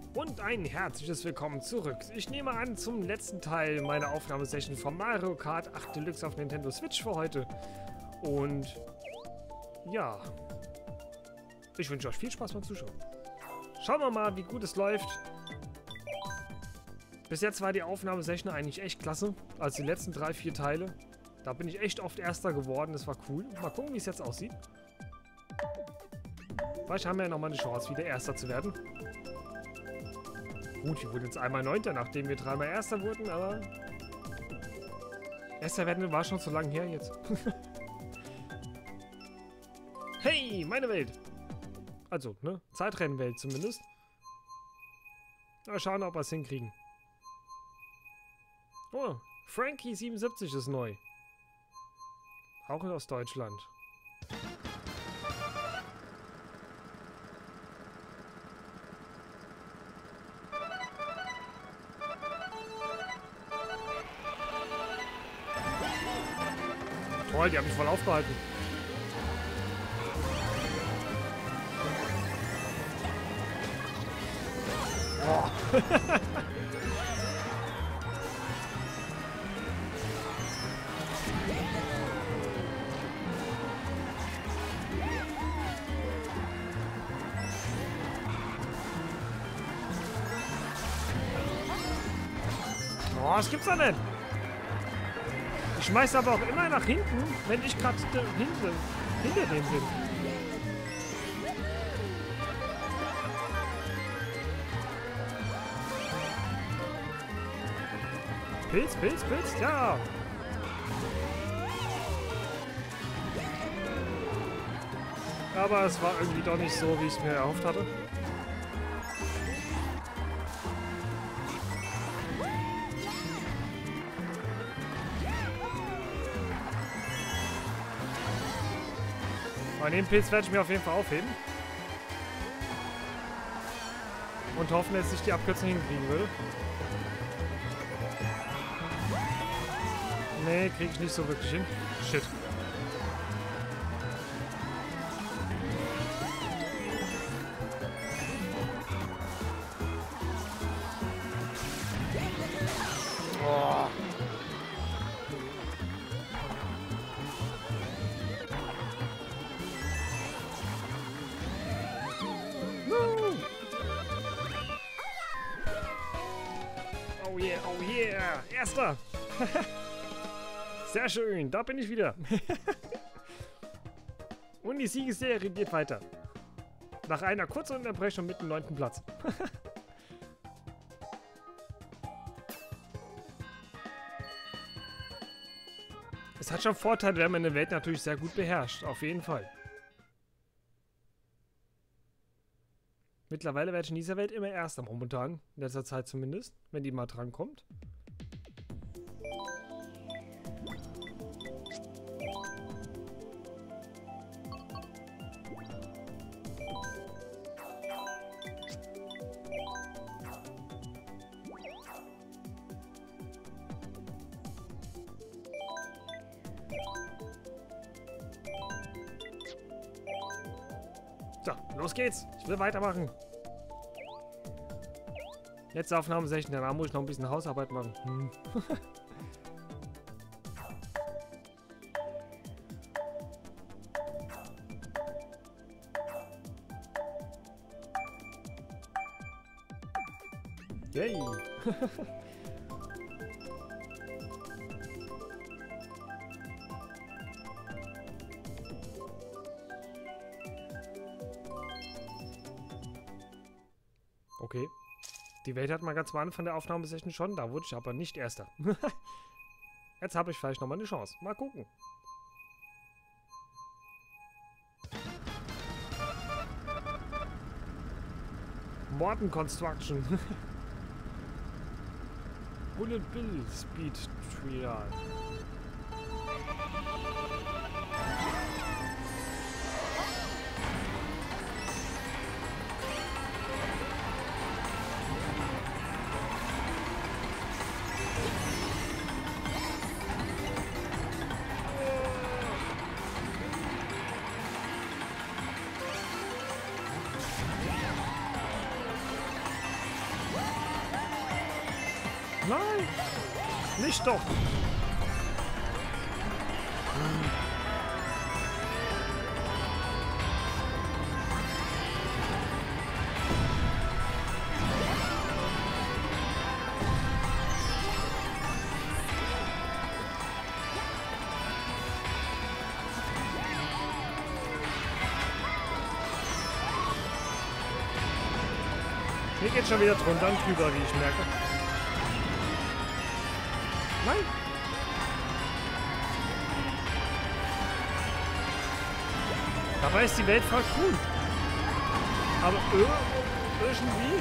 Und ein herzliches Willkommen zurück. Ich nehme an zum letzten Teil meiner Aufnahmesession von Mario Kart 8 Deluxe auf Nintendo Switch für heute. Und ja, ich wünsche euch viel Spaß beim Zuschauen. Schauen wir mal, wie gut es läuft. Bis jetzt war die Aufnahmesession eigentlich echt klasse. Also die letzten 3-4 Teile. Da bin ich echt oft Erster geworden. Das war cool. Mal gucken, wie es jetzt aussieht. Vielleicht haben wir ja nochmal eine Chance, wieder Erster zu werden. Gut, wir wurden jetzt einmal Neunter, nachdem wir 3-mal Erster wurden, aber... Erster werden war schon so lange her jetzt. Hey, meine Welt! Also, ne? Zeitrennenwelt zumindest. Mal schauen, ob wir es hinkriegen. Oh, Frankie77 ist neu. Auch aus Deutschland. Toll, die haben mich voll aufgehalten. Oh. Oh, das gibt's doch nicht. Ich schmeiß aber auch immer nach hinten, wenn ich gerade hinter dem bin. Pilz, Pilz, Pilz, ja. Aber es war irgendwie doch nicht so, wie ich es mir erhofft hatte. Den Pilz werde ich mir auf jeden Fall aufheben. Und hoffen, dass ich die Abkürzung hinkriegen will. Nee, kriege ich nicht so wirklich hin. Shit. Oh. Oh yeah, oh yeah. Erster. Sehr schön, da bin ich wieder. Und die Siegesserie geht weiter. Nach einer kurzen Unterbrechung mit dem 9. Platz. Es hat schon Vorteile, wenn man eine Welt natürlich sehr gut beherrscht. Auf jeden Fall. Mittlerweile werde ich in dieser Welt immer Erster momentan. In letzter Zeit zumindest. Wenn die mal drankommt. So, los geht's. Ich will weitermachen. Jetzt Aufnahmesession, danach muss ich noch ein bisschen Hausarbeit machen. Yay! Okay. Die Welt hat man ganz am Anfang der Aufnahmesession schon, da wurde ich aber nicht Erster. Jetzt habe ich vielleicht nochmal eine Chance. Mal gucken. Morton Construction. Bullet Bill Speed Trial. Nein! Nicht doch! Hier geht schon wieder drunter und drüber, wie ich merke. Nein! Dabei ist die Welt voll cool. Aber irgendwie...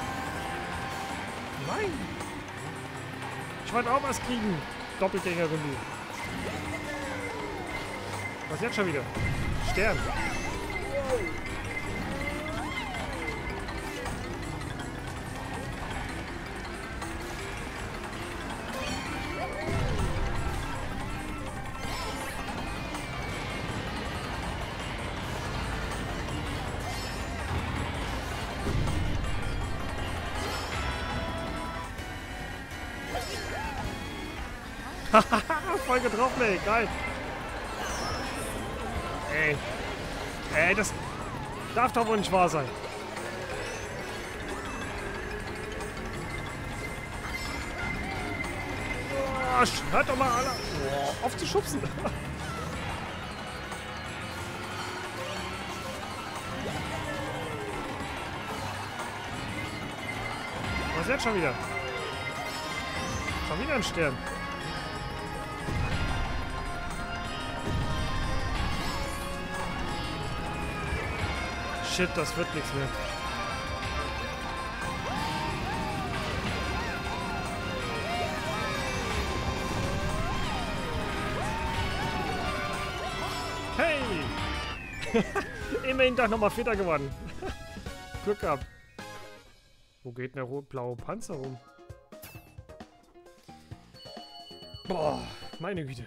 Nein! Ich wollte auch was kriegen. Doppelgängerin. Was jetzt schon wieder? Stern. Voll getroffen, ey. Geil. Ey, das darf doch wohl nicht wahr sein. Oh, hört doch mal alle auf zu schubsen. Was ist jetzt schon wieder? Schon wieder ein Stern. Shit, das wird nichts mehr. Hey! Immerhin doch nochmal Vierter gewonnen. Glück gehabt. Wo geht denn der blaue Panzer rum? Boah, meine Güte.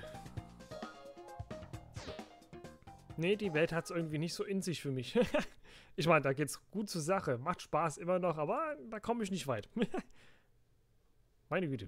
Nee, die Welt hat es irgendwie nicht so in sich für mich. Ich meine, da geht's gut zur Sache. Macht Spaß immer noch, aber da komme ich nicht weit. Meine Güte.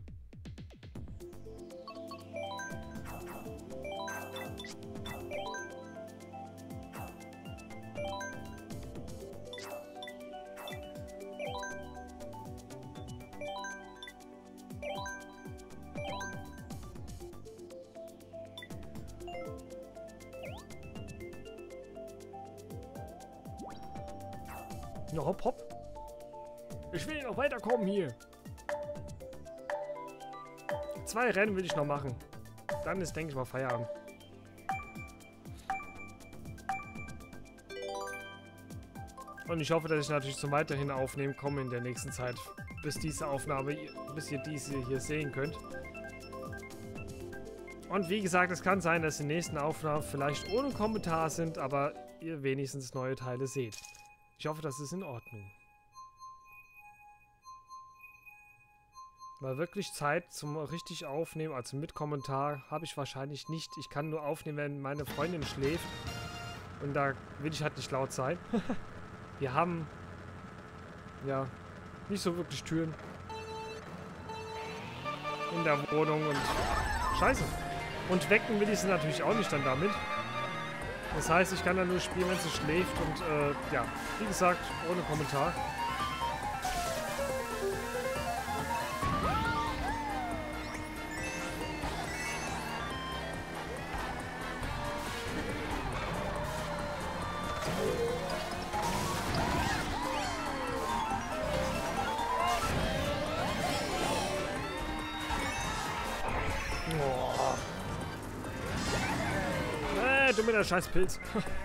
Ja, hopp, hopp. Ich will noch weiterkommen hier. 2 Rennen will ich noch machen. Dann ist, denke ich mal, Feierabend. Und ich hoffe, dass ich natürlich zum weiterhin Aufnehmen komme in der nächsten Zeit. Bis ihr diese hier sehen könnt. Und wie gesagt, es kann sein, dass die nächsten Aufnahmen vielleicht ohne Kommentar sind, aber ihr wenigstens neue Teile seht. Ich hoffe, das ist in Ordnung. Weil wirklich Zeit zum richtig Aufnehmen, also mit Kommentar, habe ich wahrscheinlich nicht. Ich kann nur aufnehmen, wenn meine Freundin schläft. Und da will ich halt nicht laut sein. Wir haben, ja, nicht so wirklich Türen in der Wohnung und scheiße. Und wecken will ich sie natürlich auch nicht dann damit. Das heißt, ich kann dann nur spielen, wenn sie schläft und ja, wie gesagt, ohne Kommentar. Du mit der scheiß Pilz.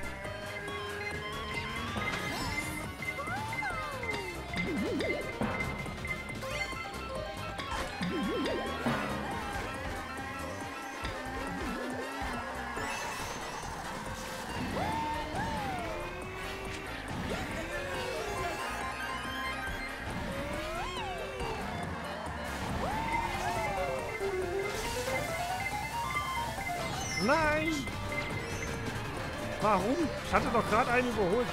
Nein! Warum? Ich hatte doch gerade einen überholt.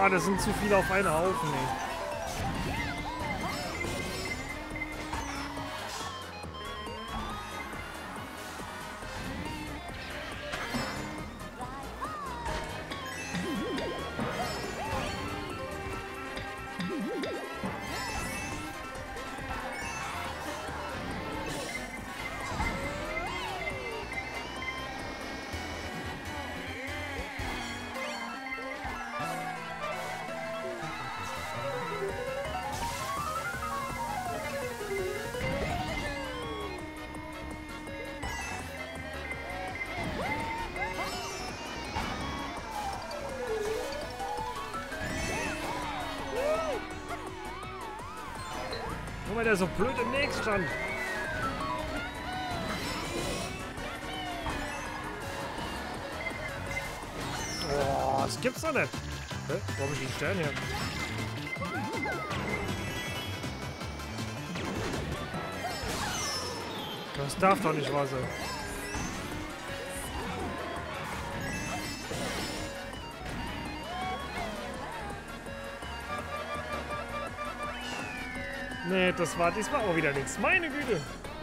Oh, das sind zu viele auf einen Haufen, ey. Guck mal, der so blöd im Weg stand. Oh, das gibt's doch nicht. Hä? Wo hab ich den Stern her? Das darf doch nicht wahr sein. Nee, das war diesmal auch wieder nichts. Meine Güte.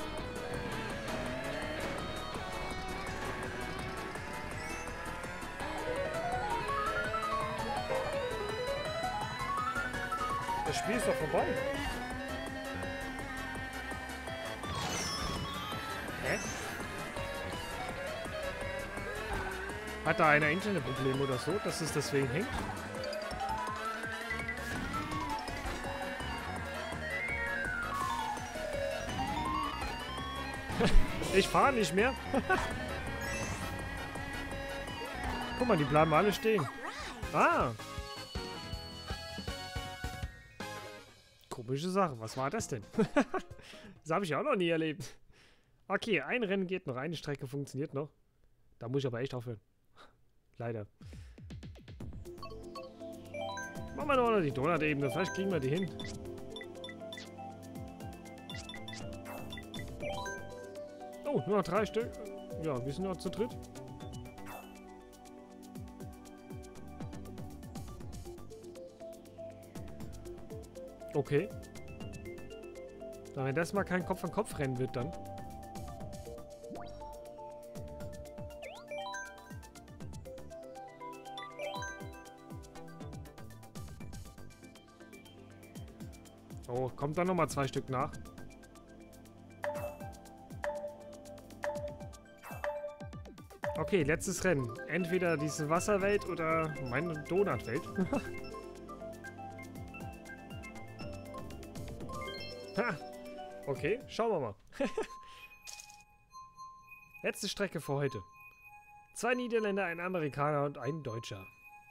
Das Spiel ist doch vorbei. Hä? Hat da einer Internetprobleme oder so, dass es deswegen hängt? Ich fahre nicht mehr. Guck mal, die bleiben alle stehen. Ah. Komische Sache. Was war das denn? Das habe ich auch noch nie erlebt. Okay, ein Rennen geht noch. Eine Strecke funktioniert noch. Da muss ich aber echt aufhören. Leider. Machen wir noch die Donut-Ebene. Vielleicht kriegen wir die hin. Oh, nur noch 3 Stück. Ja, wir sind noch zu dritt. Okay. Na, wenn das mal kein Kopf-an-Kopf-Rennen wird, dann. Oh, kommt dann nochmal 2 Stück nach. Okay, letztes Rennen. Entweder diese Wasserwelt oder meine Donutwelt. Ha! Okay, schauen wir mal. Letzte Strecke für heute. 2 Niederländer, ein Amerikaner und ein Deutscher.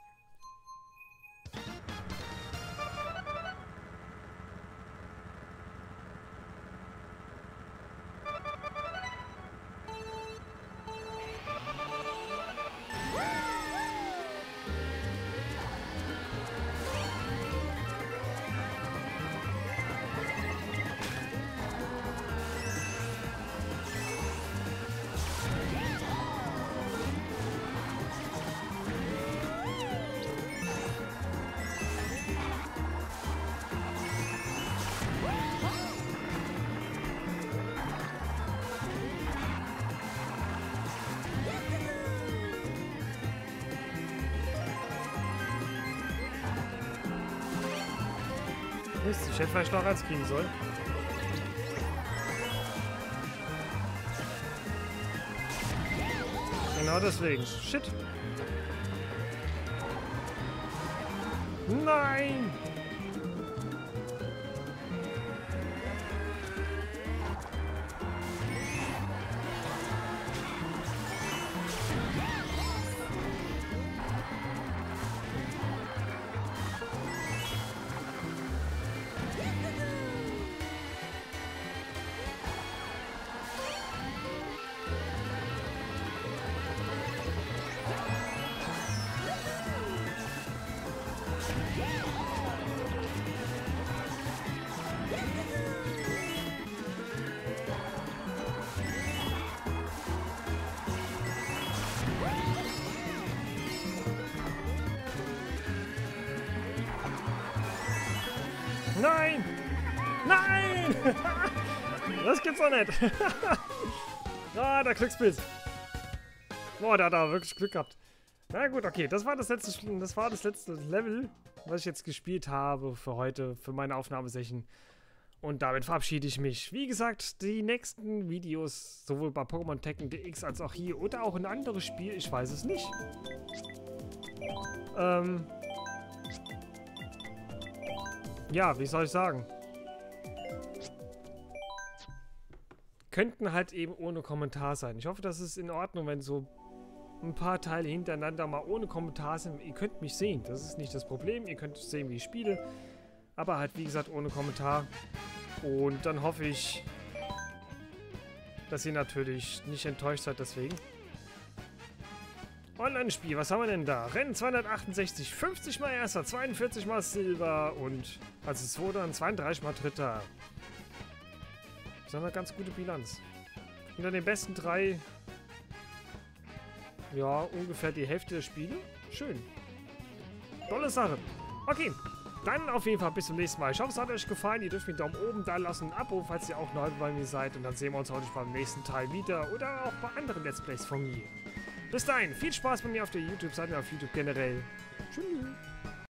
Mist, ich hätte vielleicht noch eins kriegen sollen. Genau deswegen. Shit. Nein! Nein! Nein! Das gibt's doch nicht. Ah, der Glückspilz. Boah, da hat er wirklich Glück gehabt. Na gut, okay. Das war das letzte Level, was ich jetzt gespielt habe für heute, für meine Aufnahmesession. Und damit verabschiede ich mich. Wie gesagt, die nächsten Videos, sowohl bei Pokémon Tekken DX als auch hier oder auch ein anderes Spiel, ich weiß es nicht. Ja, wie soll ich sagen? Könnten halt eben ohne Kommentar sein. Ich hoffe, das ist in Ordnung, wenn so ein paar Teile hintereinander mal ohne Kommentar sind. Ihr könnt mich sehen, das ist nicht das Problem. Ihr könnt sehen, wie ich spiele. Aber halt, wie gesagt, ohne Kommentar. Und dann hoffe ich, dass ihr natürlich nicht enttäuscht seid deswegen. Online-Spiel, was haben wir denn da? Rennen 268, 50 mal Erster, 42 mal Silber und als es wurde dann 32 mal Dritter. Das ist eine ganz gute Bilanz. Unter den besten 3, ja, ungefähr die Hälfte der Spiele. Schön. Tolle Sache. Okay, dann auf jeden Fall bis zum nächsten Mal. Ich hoffe, es hat euch gefallen. Ihr dürft mir einen Daumen oben da lassen, ein Abo, falls ihr auch neu bei mir seid. Und dann sehen wir uns heute beim nächsten Teil wieder oder auch bei anderen Let's Plays von mir. Bis dahin, viel Spaß bei mir auf der YouTube-Seite und auf YouTube generell. Tschüss.